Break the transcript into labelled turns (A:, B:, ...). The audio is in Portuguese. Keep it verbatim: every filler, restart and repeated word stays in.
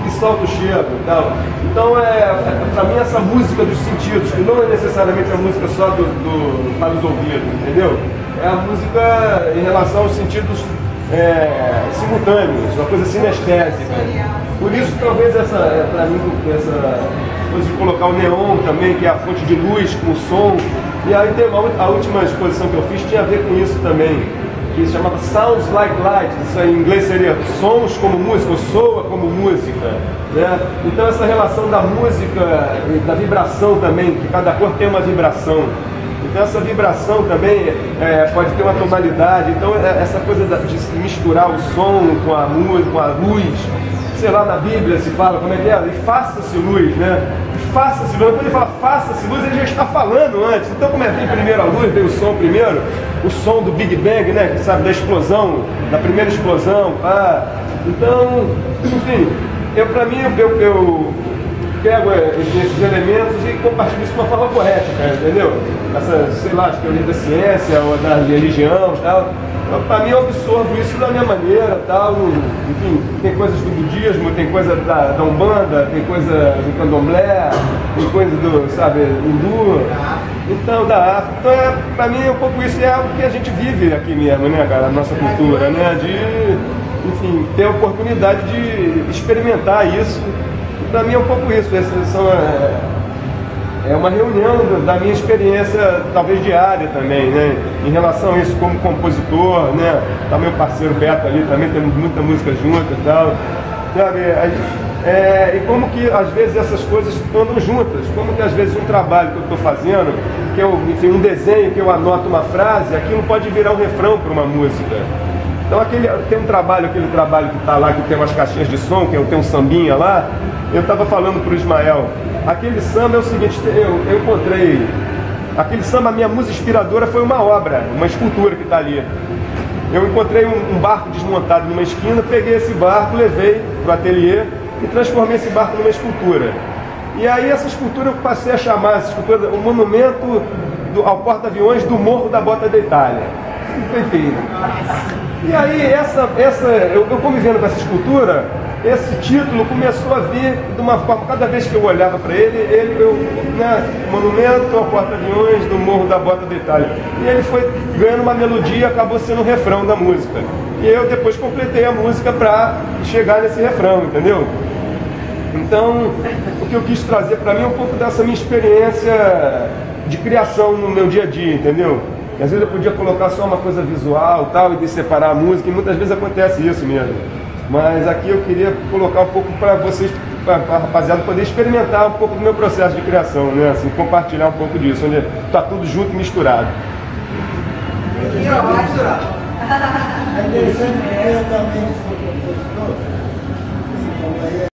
A: que solta o cheiro e tal. Então, é, é, para mim, essa música dos sentidos, que não é necessariamente a música só do, do, para os ouvidos, entendeu? É a música em relação aos sentidos é, simultâneos, uma coisa sinestésica. Por isso, talvez, essa, para mim, essa coisa de colocar o neon também, que é a fonte de luz com o som. E aí tem uma, a última exposição que eu fiz tinha a ver com isso também, que se chamava Sounds Like Light, isso em inglês seria sons como música, ou soa como música, né? Então essa relação da música e da vibração também, que cada cor tem uma vibração. Então essa vibração também é, pode ter uma tonalidade, então essa coisa de misturar o som com a música, com a luz, sei lá, na Bíblia se fala, como é que é? E faça-se luz, né? Faça-se luz, quando ele fala faça-se luz, ele já está falando antes. Então como é que primeiro a luz, veio o som primeiro, o som do Big Bang, né? Que sabe, da explosão, da primeira explosão, pá. Então, enfim, eu para mim, eu, eu pego esses elementos e compartilho isso de uma forma poética, entendeu? Essa, sei lá, as teorias da ciência ou da religião e tal. Para mim eu absorvo isso da minha maneira, tal, enfim, tem coisas do budismo, tem coisa da, da Umbanda, tem coisa do Candomblé, tem coisa do, sabe, hindu, então da África. Então é, para mim é um pouco isso, é algo que a gente vive aqui mesmo, né, cara, a nossa cultura, né, de, enfim, ter a oportunidade de experimentar isso. Para mim é um pouco isso, essas são... É, É uma reunião da minha experiência, talvez diária também, né? Em relação a isso como compositor, né? Tá meu parceiro Beto ali, também temos muita música junto e tal. Sabe? É, e como que às vezes essas coisas andam juntas, como que às vezes um trabalho que eu estou fazendo, que eu, enfim, um desenho que eu anoto uma frase, aquilo pode virar um refrão para uma música. Então aquele, tem um trabalho, aquele trabalho que está lá, que tem umas caixinhas de som, que eu tenho um sambinha lá, eu estava falando para o Ismael, aquele samba é o seguinte, eu, eu encontrei, aquele samba, a minha musa inspiradora foi uma obra, uma escultura que está ali. Eu encontrei um, um barco desmontado numa esquina, peguei esse barco, levei para o ateliê e transformei esse barco numa escultura. E aí essa escultura eu passei a chamar, essa escultura, o monumento do, ao porta-aviões do Morro da Bota da Itália. Perfeito. E aí, essa, essa, eu, eu convivendo com essa escultura, esse título começou a vir de uma forma, cada vez que eu olhava para ele, ele, eu, né, monumento ao porta-aviões do Morro da Bota da Itália. E ele foi ganhando uma melodia e acabou sendo o refrão da música. E eu depois completei a música para chegar nesse refrão, entendeu? Então, o que eu quis trazer para mim é um pouco dessa minha experiência de criação no meu dia a dia, entendeu? E às vezes eu podia colocar só uma coisa visual tal, e de separar a música, e muitas vezes acontece isso mesmo. Mas aqui eu queria colocar um pouco para vocês, para a rapaziada poder experimentar um pouco do meu processo de criação, né? Assim, compartilhar um pouco disso, onde está tudo junto e misturado. É interessante que eu também sou compositor.